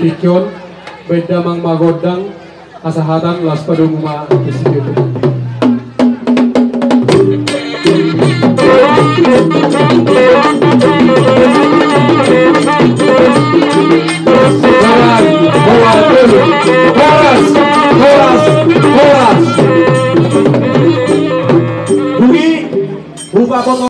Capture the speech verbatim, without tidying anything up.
Pikyon, beda mang magodang, kasahatan las padumuma institute. Jangan, bola dulu, horas, horas, horas. Bungi, buka potong.